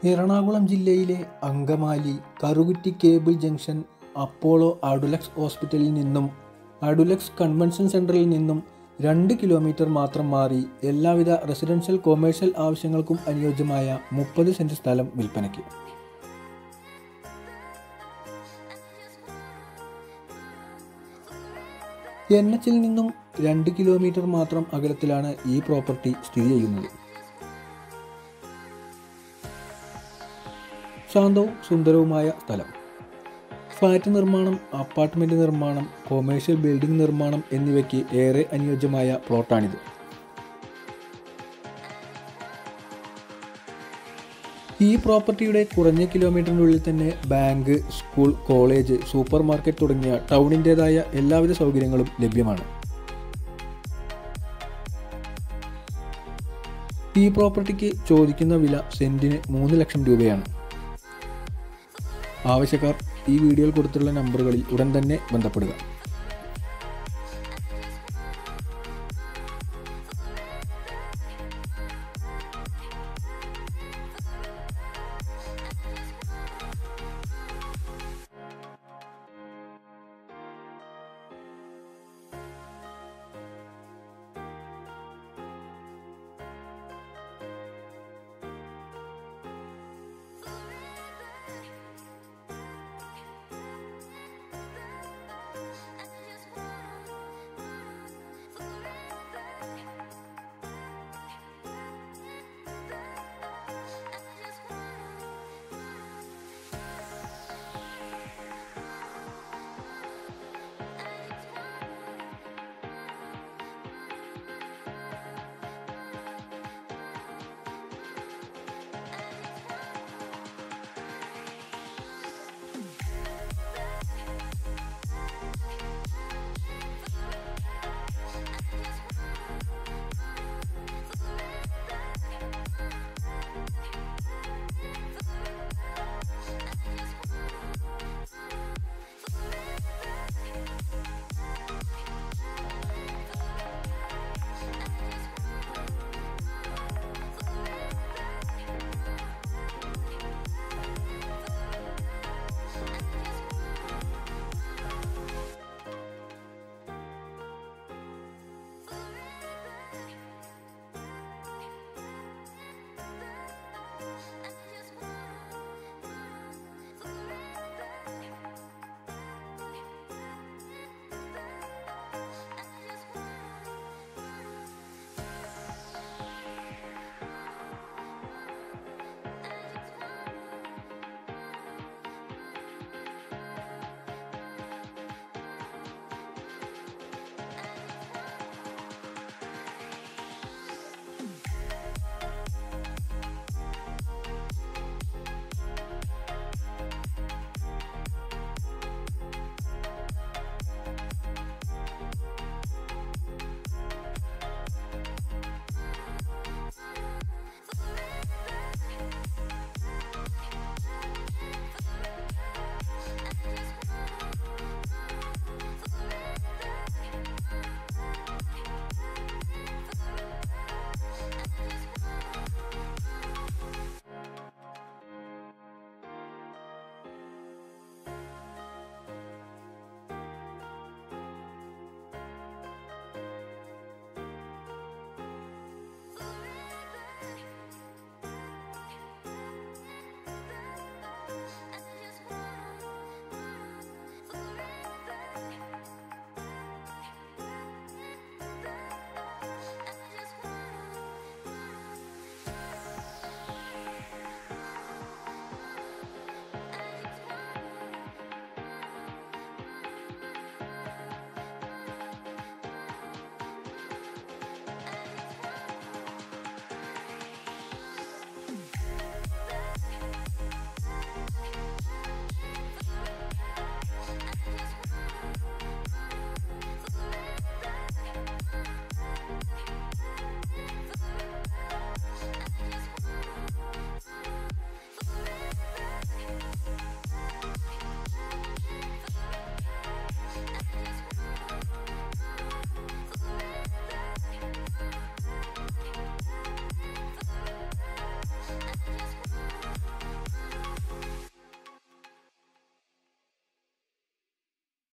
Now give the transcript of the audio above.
എറണാകുളം ജില്ലയിലെ Angamaly Karukutty cable junction Apollo Adlux ഹോസ്പിറ്റലിൽ നിന്നും അഡുലക്സ് കൺവെൻഷൻ സെൻ്ററിൽ നിന്നും 2 കിലോമീറ്റർ മാത്രം മാറി എല്ലാവിധ റെസിഡൻഷ്യൽ കൊമേഴ്ഷ്യൽ ആവശ്യങ്ങൾക്കും അനുയോജ്യമായ 30 സെൻറ് സ്ഥലം വിൽപ്പനയ്ക്ക്. NH-ൽ നിന്നും 2 കിലോമീറ്റർ മാത്രം അകലത്തിലാണ് ഈ പ്രോപ്പർട്ടി സ്ഥിതി ചെയ്യുന്നത്. ശാന്തവും സുന്ദരവുമായ സ്ഥലം. ഫ്ലാറ്റ് നിർമ്മാണം, അപ്പാർട്ട്മെൻറ്റ് നിർമ്മാണം, കൊമേഴ്ഷ്യൽ ബിൽഡിംഗ് നിർമ്മാണം എന്നിവയ്ക്ക് ഏറെ അനുയോജ്യമായ പ്ലോട്ടാണിത്. ഈ പ്രോപ്പർട്ടിയുടെ കുറഞ്ഞ കിലോമീറ്ററിനുള്ളിൽ തന്നെ bank, school, college, super market തുടങ്ങിയ ടൗണിൻ്റേതായ എല്ലാവിധ സൗകര്യങ്ങളും ലഭ്യമാണ്. ഈ പ്രോപ്പർട്ടിക്ക് ചോദിക്കുന്ന വില സെൻറ്റിന് 3 ലക്ഷം രൂപയാണ്. ആവശ്യക്കാർ ഈ വീഡിയോയിൽ കൊടുത്തിട്ടുള്ള നമ്പറുകളിൽ ഉടൻ തന്നെ ബന്ധപ്പെടുക.